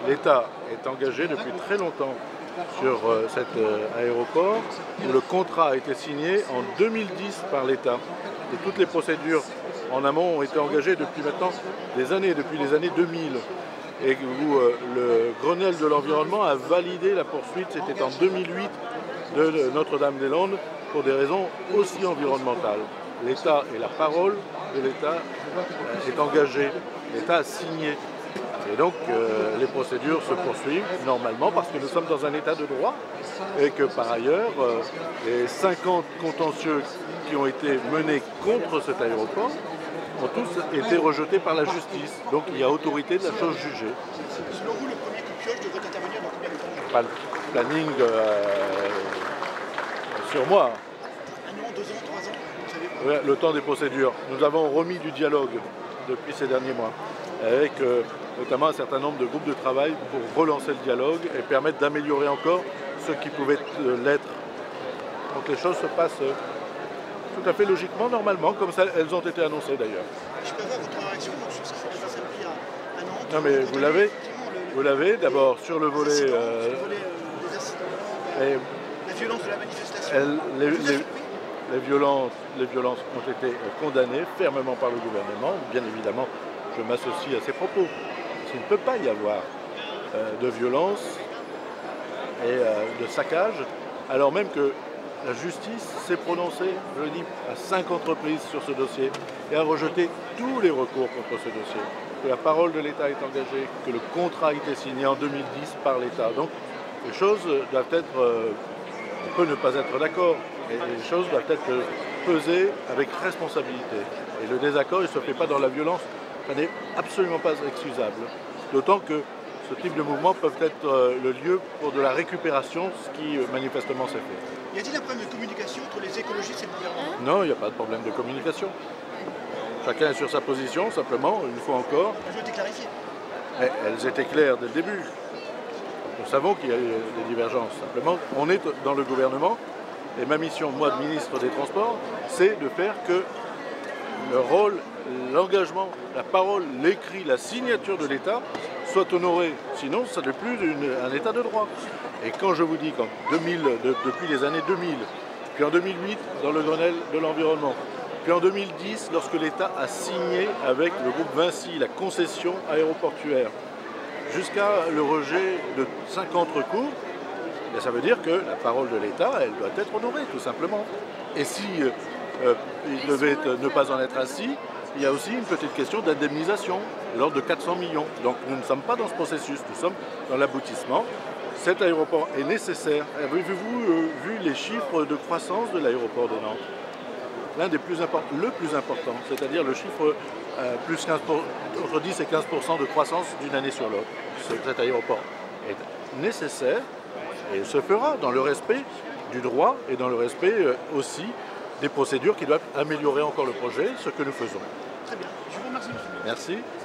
l'État est engagé depuis très longtemps sur cet aéroport, où le contrat a été signé en 2010 par l'État. Et toutes les procédures en amont ont été engagées depuis maintenant des années, depuis les années 2000. Et où le Grenelle de l'environnement a validé la poursuite, c'était en 2008, de Notre-Dame-des-Landes pour des raisons aussi environnementales. L'État et la parole de l'État est engagée, l'État a signé. Et donc les procédures se poursuivent normalement parce que nous sommes dans un état de droit et que par ailleurs les 50 contentieux qui ont été menés contre cet aéroport ont tous été rejetés par la justice. Donc il y a autorité de la chose jugée. Selon vous, le premier coup de pioche devrait intervenir dans combien de temps? Pas le planning sur moi. 1 an, 2 ans, 3 ans, vous savez pas. Le temps des procédures. Nous avons remis du dialogue depuis ces derniers mois, avec notamment un certain nombre de groupes de travail pour relancer le dialogue et permettre d'améliorer encore ce qui pouvait l'être. Donc les choses se passent tout à fait logiquement, normalement, comme ça, elles ont été annoncées d'ailleurs. Je peux avoir votre réaction sur ce qui s'est passé depuis 1 an? Non mais vous l'avez d'abord sur le volet... des accidents, la violence de la manifestation. Les violences ont été condamnées fermement par le gouvernement. Bien évidemment, je m'associe à ces propos. Il ne peut pas y avoir de violence et de saccage, alors même que la justice s'est prononcée, je le dis, à 5 entreprises sur ce dossier et a rejeté tous les recours contre ce dossier. Que la parole de l'État est engagée, que le contrat a été signé en 2010 par l'État. Donc les choses doivent être... on peut ne pas être d'accord, mais les choses doivent être pesées avec responsabilité. Et le désaccord, il ne se fait pas dans la violence. Ça n'est absolument pas excusable. D'autant que ce type de mouvements peuvent être le lieu pour de la récupération, ce qui manifestement s'est fait. Y a-t-il un problème de communication entre les écologistes et le gouvernement? Non, il n'y a pas de problème de communication. Chacun est sur sa position, simplement, une fois encore. Elles ont été clarifiées. Mais elles étaient claires dès le début. Nous savons qu'il y a eu des divergences. Simplement, on est dans le gouvernement et ma mission, moi, de ministre des Transports, c'est de faire que le rôle, l'engagement, la parole, l'écrit, la signature de l'État soit honoré. Sinon, ça n'est plus un État de droit. Et quand je vous dis qu'en 2000, depuis les années 2000, puis en 2008, dans le Grenelle de l'environnement, puis en 2010, lorsque l'État a signé avec le groupe Vinci la concession aéroportuaire, jusqu'à le rejet de 50 recours, et ça veut dire que la parole de l'État, elle doit être honorée, tout simplement. Et si il devait ne pas en être ainsi, il y a aussi une petite question d'indemnisation, de l'ordre de 400 millions. Donc nous ne sommes pas dans ce processus, nous sommes dans l'aboutissement. Cet aéroport est nécessaire. Avez-vous vu les chiffres de croissance de l'aéroport de Nantes? L'un des plus importants, le plus important, c'est-à-dire le chiffre plus 15 entre 10 et 15% de croissance d'une année sur l'autre. Cet aéroport est nécessaire et se fera dans le respect du droit et dans le respect aussi des procédures qui doivent améliorer encore le projet, ce que nous faisons. Très bien. Je vous remercie, monsieur. Merci.